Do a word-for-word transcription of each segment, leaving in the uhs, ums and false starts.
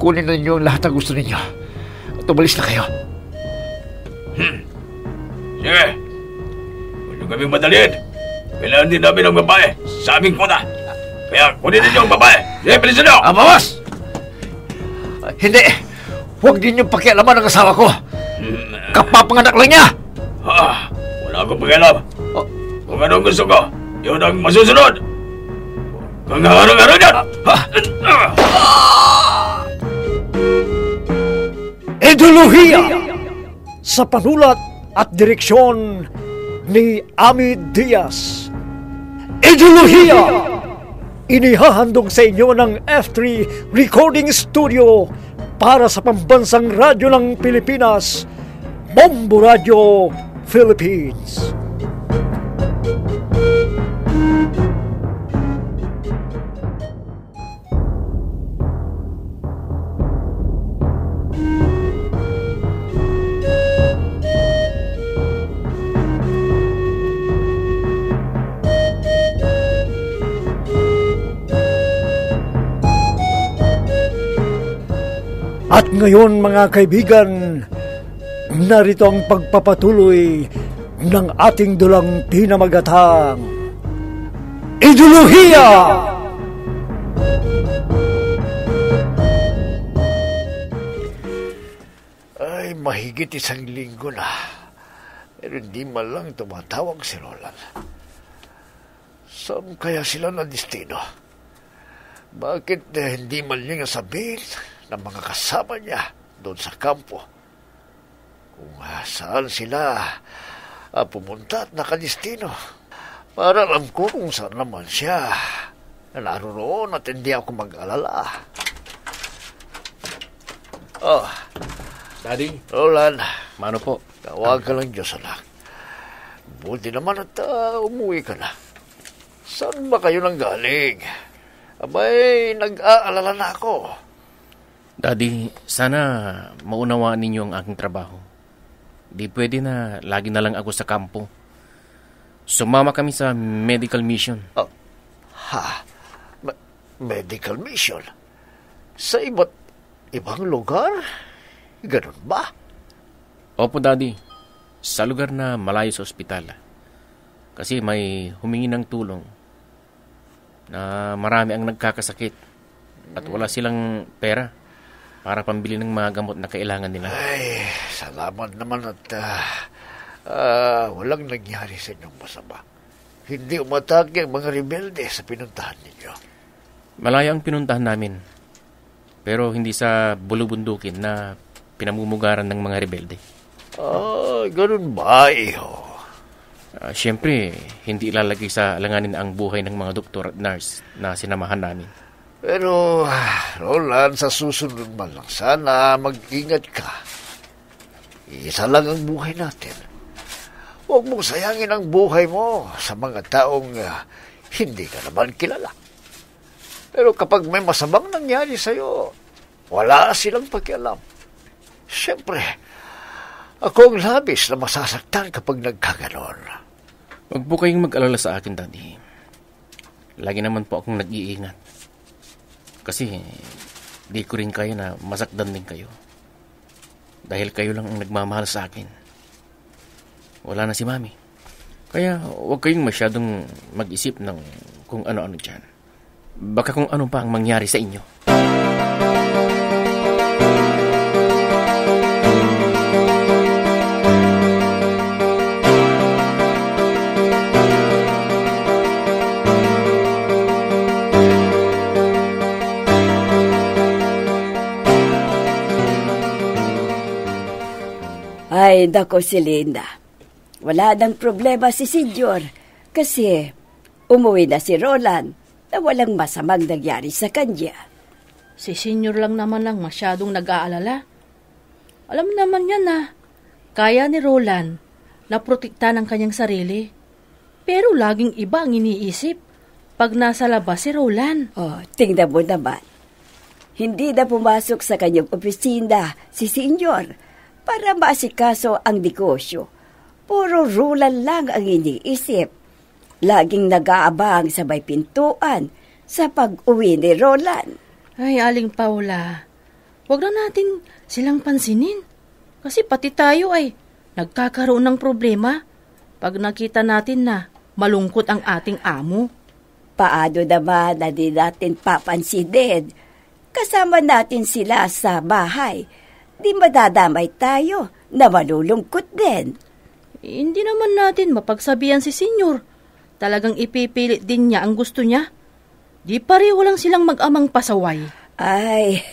kunin na ninyo ang lahat ng gusto ninyo at umalis na kayo. Hmm. Sige. Huwag nyo kaming madalin. Kailangan din namin ang babae sa aming kuna. Kaya kunin ninyo ang babae. Sige, bilisan nyo! Ah, bawas! Uh, hindi! Huwag din yung pakialaman ng asawa ko. Hmm. Kapapanganak lang niya! Ha, wala akong pakialam. Oh. Kung anong gusto ko, yun ang masusunod. Kung harang-harang yan! Ideolohiya sa panulat at direksyon ni Ami Diaz. Ideolohiya inihahandog sa inyo ng F three Recording Studio para sa pambansang radyo ng Pilipinas, Bombo Radyo, Philippines. At ngayon mga kaibigan, narito ang pagpapatuloy ng ating dulang pinamagatang Ideolohiya! Ay, mahigit isang linggo na. Pero hindi man lang tumatawag si Roland. Saan kaya sila na destino? Bakit eh, hindi man niya sabihin ng mga kasama niya doon sa kampo kung uh, saan sila uh, pumunta at nakadestino, para alam ko kung saan naman siya naroon at hindi ako mag-alala. Oh, Daddy. Roland. Mano po? Tawag ka lang Diyos, anak. Buti naman at uh, umuwi ka na. Saan ba kayo nang galing? Abay, nag-aalala na ako. Daddy, sana maunawaan ninyo ang aking trabaho. Di pwede na lagi na lang ako sa kampo. Sumama kami sa medical mission. Oh, ha? Ma- medical mission? Sa iba't ibang lugar? Ganun ba? Opo, Daddy. Sa lugar na malayo sa ospital. Kasi may humingi ng tulong na marami ang nagkakasakit at wala silang pera para pambili ng mga gamot na kailangan nila. Ay, salamat naman at uh, uh, walang nangyari sa inyong masama. Hindi umatake ang mga rebelde sa pinuntahan ninyo. Malaya ang pinuntahan namin, pero hindi sa bulubundukin na pinamumugaran ng mga rebelde. Ah, ganun ba, iho? Uh, Siyempre, hindi ilalagay sa alanganin ang buhay ng mga doktor at nurse na sinamahan namin. Pero, Roland, sa susunod man lang sana mag-ingat ka. Isa lang ang buhay natin. Huwag mong sayangin ang buhay mo sa mga taong uh, hindi ka naman kilala. Pero kapag may masamang nangyari sa'yo, wala silang pakialam. Siyempre, ako ang labis na masasaktan kapag nagkaganon. Huwag po kayong mag-alala sa akin, Daddy. Lagi naman po akong nag-iingat. Kasi di ko rin kaya na masakdan din kayo. Dahil kayo lang ang nagmamahal sa akin. Wala na si Mami. Kaya huwag kayong masyadong mag-isip ng kung ano-ano dyan. Baka kung ano pa ang mangyari sa inyo. Ay, dako si Linda. Wala nang problema si Senyor kasi umuwi na si Roland na walang masamang nangyari sa kanya. Si Senyor lang naman lang masyadong nag-aalala. Alam naman niya na kaya ni Roland na protekta ng kanyang sarili. Pero laging iba ang iniisip pag nasa labas si Roland. Oh, tingnan mo naman. Hindi na pumasok sa kanyang opisina si Senyor para maasikaso ang negosyo. Puro Roland lang ang iniisip. Laging nag-aabang sa may pintuan sa pag-uwi ni Roland. Ay, Aling Paula, Huwag na natin silang pansinin. Kasi pati tayo ay nagkakaroon ng problema pag nakita natin na malungkot ang ating amo. Paano naman na di natin papansinin? Kasama natin sila sa bahay. Di madadamay tayo na malulungkot din. Eh, hindi naman natin mapagsabihan si Senyor. Talagang ipipilit din niya ang gusto niya. Di pareho lang silang mag-amang pasaway. Ay,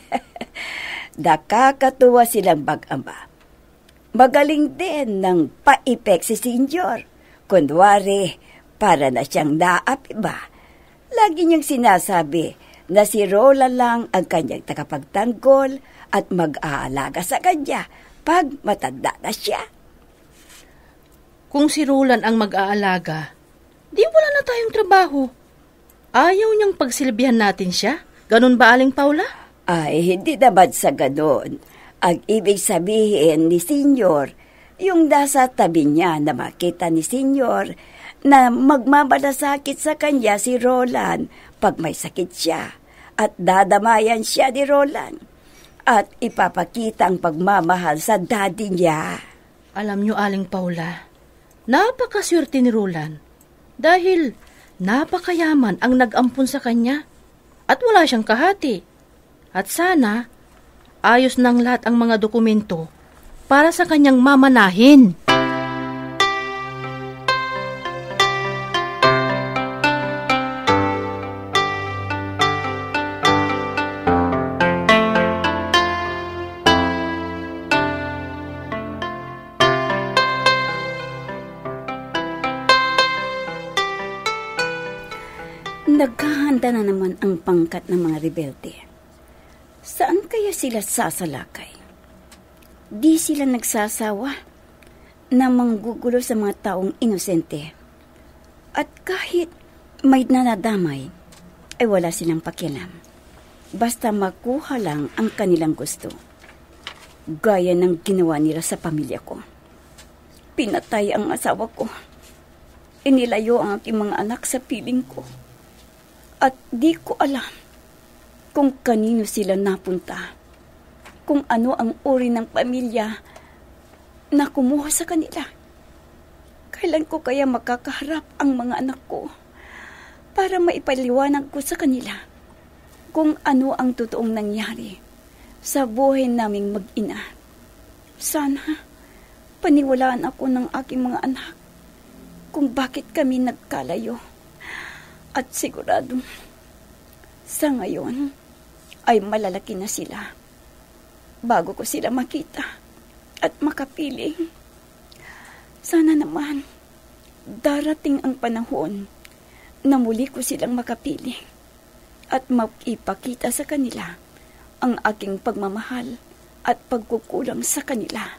nakakatuwa silang mag-ama. Magaling din ng paipek si Senyor. Kunwari, para na siyang naapiba. Lagi niyang sinasabi na si Rola lang ang kanyang tagapagtanggol at mag-aalaga sa kanya pag matanda na siya. Kung si Roland ang mag-aalaga, di wala na tayong trabaho. Ayaw niyang pagsilbihan natin siya? Ganun ba, Aling Paula? Ay, hindi naman sa ganun. Ang ibig sabihin ni Senyor, yung nasa tabi niya na makita ni Senyor na magmamalasakit sa kanya si Roland pag may sakit siya at dadamayan siya ni Roland at ipapakita ang pagmamahal sa daddy niya. Alam niyo, Aling Paula, napakaswerte ni Roland dahil napakayaman ang nag-ampun sa kanya at wala siyang kahati. At sana, ayos ng lahat ang mga dokumento para sa kanyang mamanahin. Naghahanda na naman ang pangkat ng mga rebelde. Saan kaya sila sasalakay? Di sila nagsasawa na manggugulo sa mga taong inosente. At kahit may nanadamay, ay wala silang pakialam. Basta makuha lang ang kanilang gusto. Gaya ng ginawa nila sa pamilya ko. Pinatay ang asawa ko. Inilayo ang aking mga anak sa piling ko. At di ko alam kung kanino sila napunta, kung ano ang uri ng pamilya na kumuha sa kanila. Kailan ko kaya makakaharap ang mga anak ko para maipaliwanag ko sa kanila kung ano ang totoong nangyari sa buhay naming mag-ina. Sana paniwalaan ako ng aking mga anak kung bakit kami nagkalayo. At sigurado, sa ngayon, ay malalaki na sila. Bago ko sila makita at makapiling. Sana naman, darating ang panahon na muli ko silang makapiling at maipakita sa kanila ang aking pagmamahal at pagkukulang sa kanila.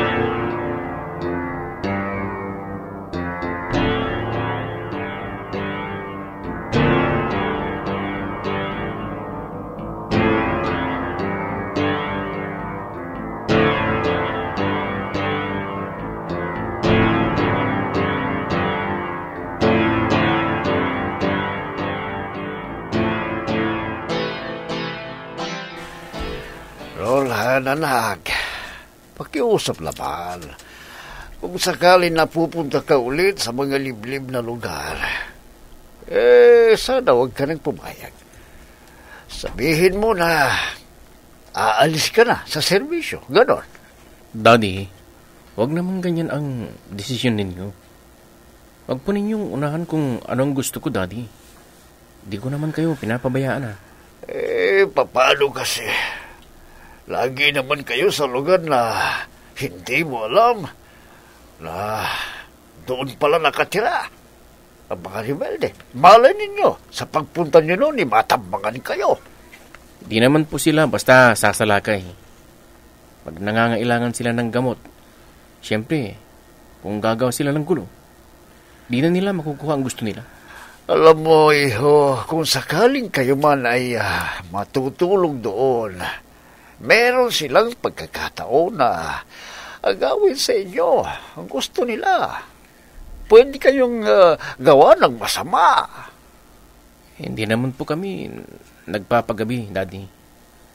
Roland, anak, pakiusap laban. Kung sakali napupunta ka ulit sa mga liblib na lugar, eh, sana huwag ka nang pumayag. Sabihin mo na aalis ka na sa serbisyo, ganon. Daddy, huwag naman ganyan ang desisyon ninyo. Huwag po ninyong unahan kung anong gusto ko, Daddy. Di ko naman kayo pinapabayaan, ah. Eh, paano kasi? Lagi naman kayo sa lugar na hindi mo alam na doon pala nakatira ang mga rebelde. Malay ninyo, sa pagpunta nyo noon, matambangan kayo. Di naman po sila basta sasalakay. Pag nangangailangan sila ng gamot, siyempre, kung gagawa sila ng gulo, di na nila makukuha ang gusto nila. Alam mo, iho, kung sakaling kayo man ay uh, matutulong doon, meron silang pagkakataon na agawin sa inyo ang gusto nila. Pwede kayong uh, gawa ng masama. Hindi naman po kami nagpapagabi, Daddy.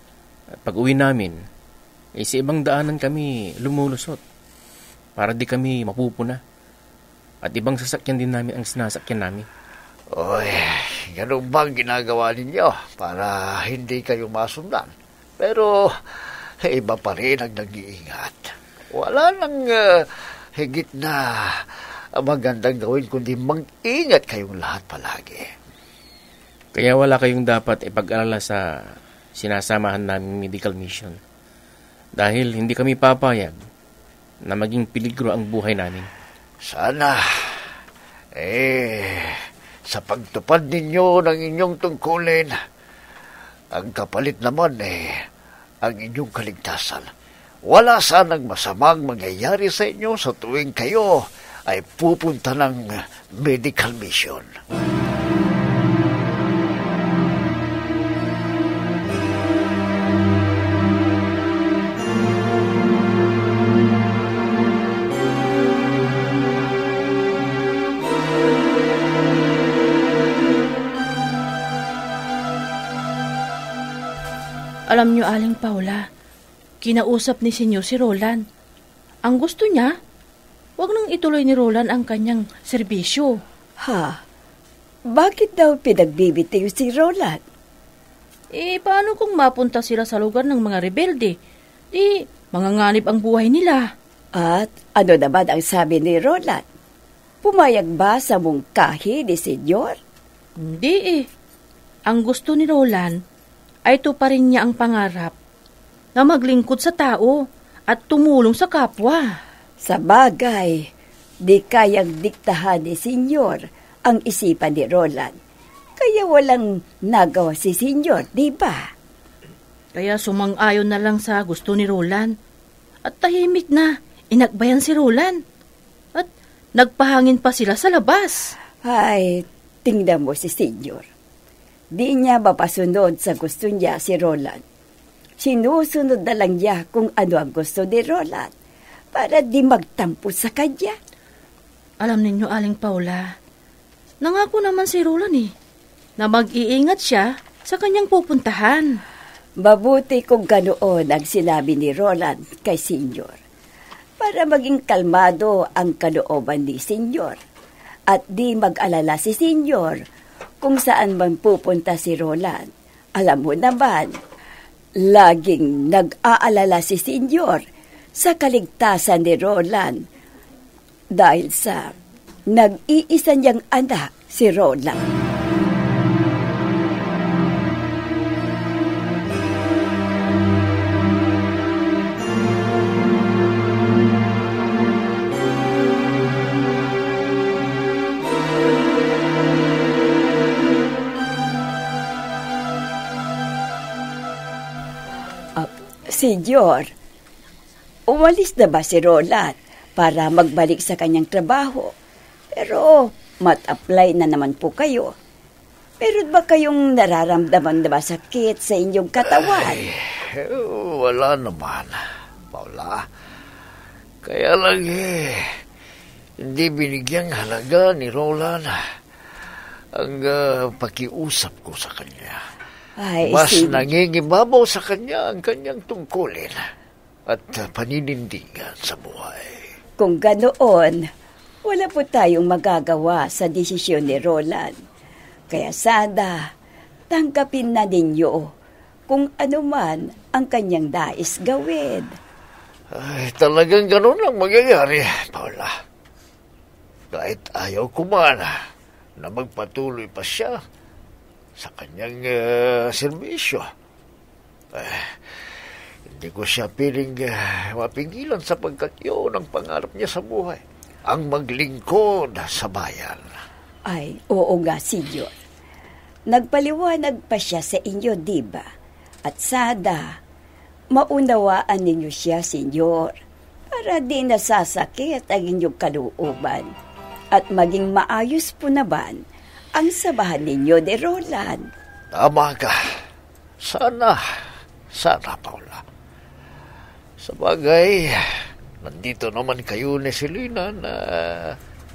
At pag uwi namin, eh, sa ibang daanan kami lumulusot para di kami mapupuna. At ibang sasakyan din namin ang sinasakyan namin. Oy, ganun ba ang ginagawa ninyo para hindi kayo masundan? Pero iba pa rin ang nag-iingat. Wala nang uh, higit na magandang gawin kundi mag-ingat kayong lahat palagi. Kaya wala kayong dapat ipag-alala sa sinasamahan naming medical mission. Dahil hindi kami papayag na maging peligro ang buhay namin. Sana, eh, sa pagtupad ninyo ng inyong tungkulin, ang kapalit naman eh, ang inyong kaligtasan. Wala sanang masamang mangyayari sa inyo sa tuwing kayo ay pupunta ng medical mission. Alam niyo, Aling Paula, kinausap ni Senyor si Roland. Ang gusto niya, wag nang ituloy ni Roland ang kanyang serbisyo. Ha? Bakit daw pinagbibitiw si Roland? Eh, paano kung mapunta sila sa lugar ng mga rebelde? Di, manganganib ang buhay nila. At ano naman ang sabi ni Roland? Pumayag ba sa mungkahi ni Senyor? Hindi eh. Ang gusto ni Roland ay tuparin niya ang pangarap na maglingkod sa tao at tumulong sa kapwa. Sa bagay, di kayang diktahan ni Senyor ang isipan ni Roland. Kaya walang nagawa si Senyor, di ba? Kaya sumang-ayon na lang sa gusto ni Roland. At tahimik na inakbayan si Roland. At nagpahangin pa sila sa labas. Ay, tingnan mo si Senyor. Di niya mapasunod sa gusto niya si Roland. Sinusunod na lang niya kung ano ang gusto ni Roland para di magtampo sa kanya. Alam ninyo, Aling Paula, nangako naman si Roland eh, na mag-iingat siya sa kanyang pupuntahan. Mabuti kung ganoon ang sinabi ni Roland kay Senyor para maging kalmado ang kalooban ni Senyor at di mag-alala si Senyor kung saan man pupunta si Roland. Alam mo naman, laging nag-aalala si Senyor sa kaligtasan ni Roland dahil sa nag-iisa niyang anak si Roland. Senyor, umalis na ba si Roland para magbalik sa kanyang trabaho? Pero mat-apply na naman po kayo. Meron ba kayong nararamdaman na masakit sa inyong katawan? Ay, wala naman, Paula. Kaya lang eh, hindi binigyang halaga ni Roland ang uh, pakiusap ko sa kanya. Ay, Mas si... nangingibabaw sa kanya ang kanyang tungkulin at uh, paninindigan sa buhay. Kung ganoon, wala po tayong magagawa sa desisyon ni Roland. Kaya sana, tanggapin na ninyo kung ano man ang kanyang nais gawin. Ay, talagang gano'n ang magyayari, Paula. Kahit ayaw ko man na magpatuloy pa siya sa kanyang uh, serbisyo. Eh, hindi ko siya piling uh, mapigilan sapagkat yun ang pangarap niya sa buhay. Ang maglingkod sa bayan. Ay, oo nga, Senyor. Nagpaliwanag pa siya sa inyo, di ba? At sada, maunawaan ninyo siya, Senyor, para di nasasakit ang inyong kalooban at maging maayos po naman ang sabahan ninyo ni Roland. Tama ka. Sana, sana, Paula. Sabagay, nandito naman kayo ni Selena na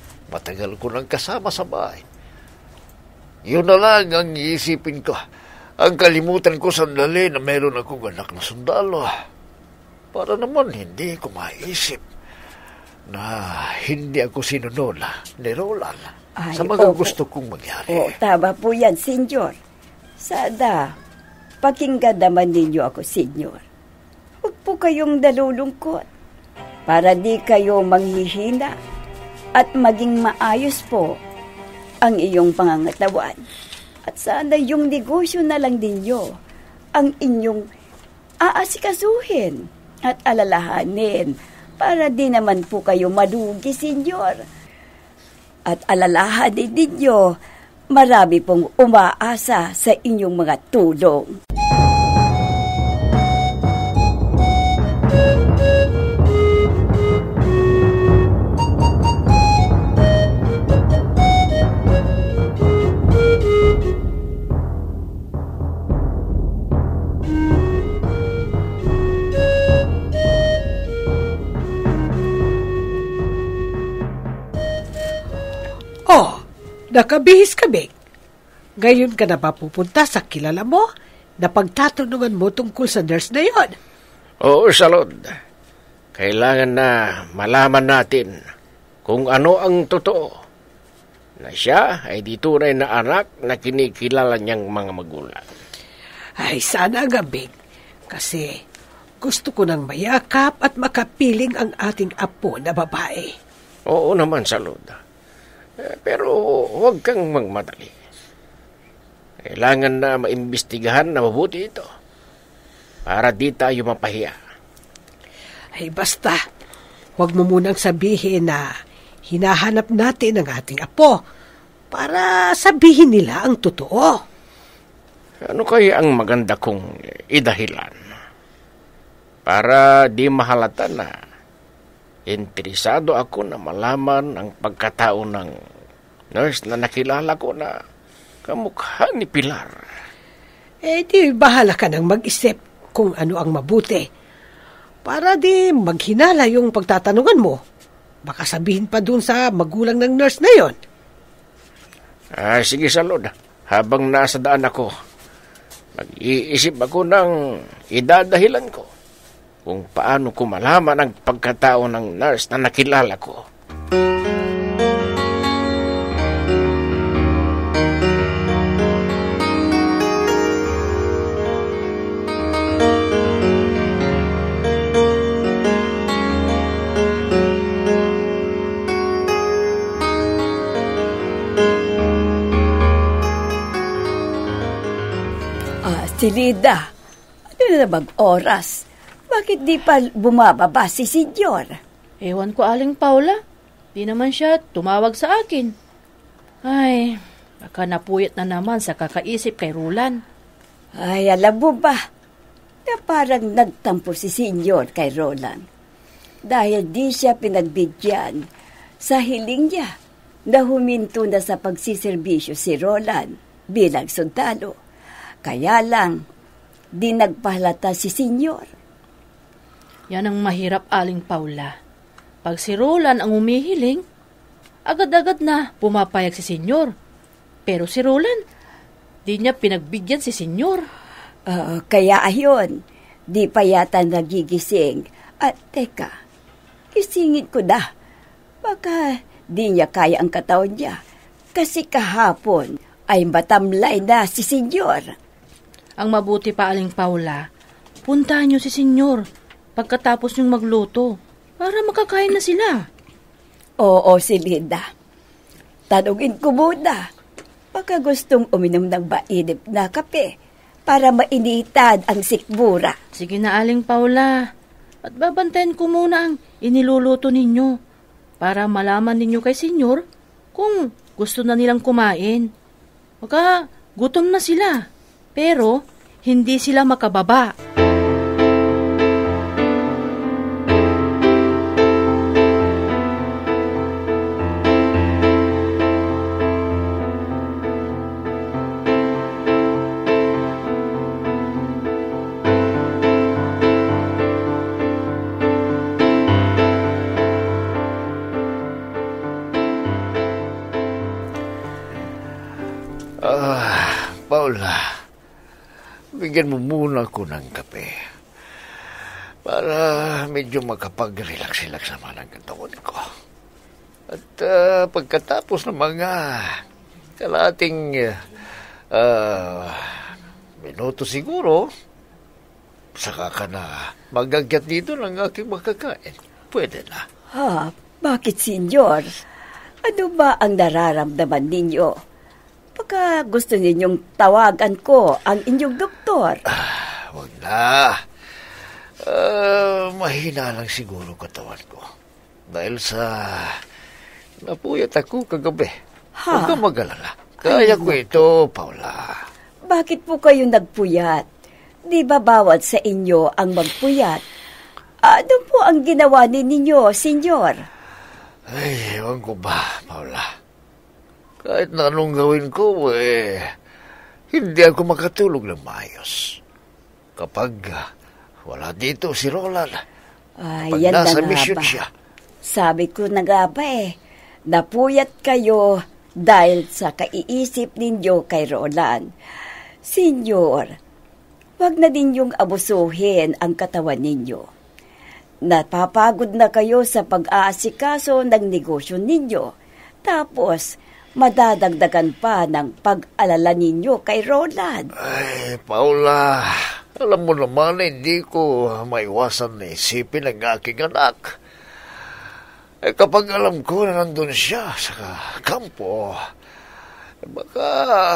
matagal ko nang kasama sa bahay. Yun na lang ang iisipin ko. Ang kalimutan ko sandali na meron akong anak na sundalo. Para naman hindi ko maisip na hindi ako sinunola ni Roland Ay, sa mga opo. gusto kong mangyari. O, tama po yan, senyor. Sada, pakinggan naman ninyo ako, senyor. Huwag po kayong nalulungkot para di kayo manghihina at maging maayos po ang iyong pangangatawan. At sana yung negosyo na lang ninyo ang inyong aasikasuhin at alalahanin para di naman po kayo malugi, senyor. At alalahanin ninyo, marami pong umaasa sa inyong mga tulong. Oh, nakabihis kami. Ngayon ka na ba pupunta sa kilala mo na pagtatanungan mo tungkol sa nurse na yon? Oo, Salud. Kailangan na malaman natin kung ano ang totoo. Na siya ay di tunay na anak na kinikilala niyang mga magulang. Ay, sana nga, Big. Kasi gusto ko nang mayakap at makapiling ang ating apo na babae. Oo naman, Salud. Eh, pero huwag kang magmadali. Kailangan na maimbestigahan na mabuti ito para di tayo mapahiya. Ay, basta, huwag mo munang sabihin na hinahanap natin ang ating apo para sabihin nila ang totoo. Ano kaya ang maganda kong idahilan para di mahalata na interesado ako na malaman ang pagkatao ng nurse na nakilala ko na kamukha ni Pilar? Eh, di bahala ka nang mag-isip kung ano ang mabuti. Para di maghinala yung pagtatanungan mo. Baka sabihin pa dun sa magulang ng nurse na yon. Ah, sige, Salud. Habang nasa daan ako, mag-iisip ako ng idadahilan ko kung paano ko malaman ang pagkatao ng nurse na nakilala ko. Ah, si Lida, ano na bang oras? Bakit di pa bumababa si senyor? Ewan ko, Aling Paula. Di naman siya tumawag sa akin. Ay, baka napuyat na naman sa kakaisip kay Roland. Ay, alam mo ba, na parang nagtampo si senyor kay Roland. Dahil di siya pinagbigyan sa hiling niya na huminto na sa pagsiservisyo si Roland bilang sundalo. Kaya lang, di nagpahalata si senyor. Yan ang mahirap, Aling Paula. Pag si Roland ang umihiling, agad-agad na pumapayag si senyor. Pero si Roland, di niya pinagbigyan si senyor. Uh, kaya ayon, di pa yata nagigising. At teka, isingit ko na. Baka di niya kaya ang katawan niya. Kasi kahapon ay matamlay na si senyor. Ang mabuti pa, Aling Paula, puntahan niyo si senyor pagkatapos niyong magluto para makakain na sila. Oo, si Linda. Tanungin ko muna. Baka gustong uminom ng mainit na kape para mainitan ang sikmura. Sige na, Aling Paula. At babantayan ko muna ang iniluluto ninyo para malaman ninyo kay senyor kung gusto na nilang kumain. Baka gutom na sila, pero hindi sila makababa. Ah, Paula, bigyan mo muna ko ng kape para medyo makapag-relax-relax naman ang katawan ko. At uh, pagkatapos ng mga kalating uh, minuto siguro, saka ka na magagyat dito ng aking makakain. Pwede na. Ha? Bakit, senyor? Ano ba ang nararamdaman ninyo? Baka gusto ninyong tawagan ko ang inyong doktor. Ah, wag na. Uh, mahina lang siguro katawan ko. Dahil sa napuyat ako kagabi. Ha? Huwag ka mag-alala. Kaya ko ito, Paula. Bakit po kayo nagpuyat? Di ba bawat sa inyo ang magpuyat? Ano po ang ginawa ninyo, senyor? Ay, ewan ko ba, Paula. Kahit na anong gawin ko, eh, hindi ako makatulog ng maayos. Kapag uh, wala dito si Roland, Ay, pag yan nasa na nga mission ba? siya. Sabi ko na nga ba eh, napuyat kayo dahil sa kaiisip ninyo kay Roland. Senyor, wag na din yung abusuhin ang katawan ninyo. Napapagod na kayo sa pag-aasikaso ng negosyo ninyo. Tapos, madadagdagan pa ng pag-alala ninyo kay Roland. Ay, Paula, alam mo naman, hindi ko maiwasan na isipin ang aking anak. Eh, kapag alam ko na nandun siya sa kampo, eh, baka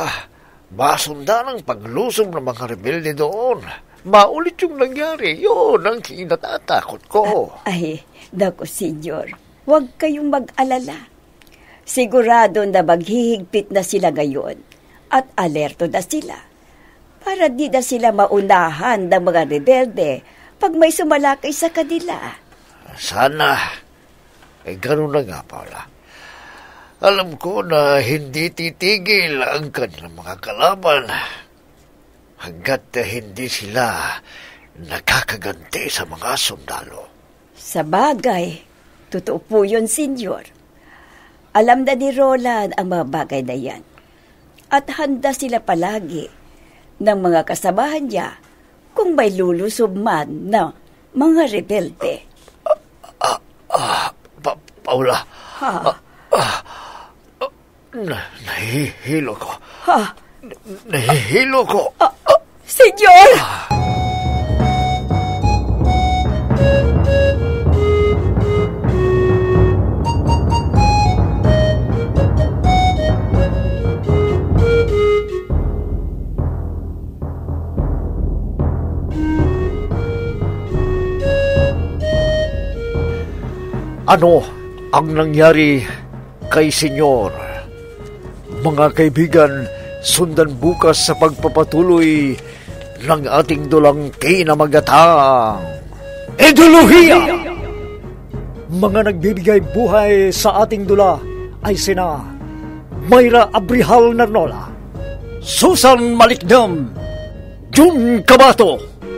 masundan ang paglusob ng mga rebelde doon. Maulit yung nangyari. Yun ang kinatatakot ko. Ay, naku, senyor, huwag kayong mag-alala. Sigurado na maghihigpit na sila ngayon at alerto na sila para di na sila maunahan ng mga rebelde pag may sumalakay sa kanila. Sana. Eh, ganun na nga, Paula. Alam ko na hindi titigil ang kanilang mga kalaban hanggat hindi sila nakakaganti sa mga sundalo. Sa bagay, totoo po yun, senyor. Alam na ni Roland ang mga bagay na yan. At handa sila palagi ng mga kasamahan niya kung may lulusob man na mga rebelde. Ah, ah, pa Paula. Ha? Ah, ah, ah, na nahihilo ko. Ha? Nahihilo ko. Ah, senyor! Ano ang nangyari kay senyor? Mga kaibigan, sundan bukas sa pagpapatuloy ng ating dulang kinamagatang Ideolohiya! Mga nagbibigay buhay sa ating dula ay sina Mayra Abrihal Narnola, Susan Malikdam, Jun Cabato,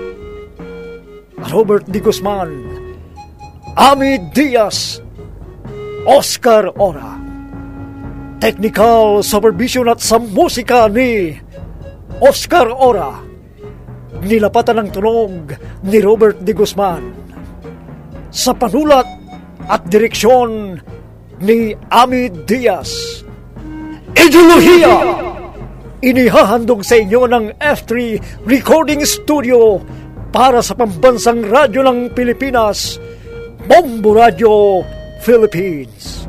Robert D. Guzman, Ami Diaz, Oscar Ora. Technical supervision at sa musika ni Oscar Ora. Nilapatan ng tunog ni Robert D. Guzman. Sa panulat at direksyon ni Ami Diaz. Ideolohiya! Inihahandog sa inyo ng F three Recording Studio para sa pambansang radyo ng Pilipinas, Bombo Radyo, Philippines.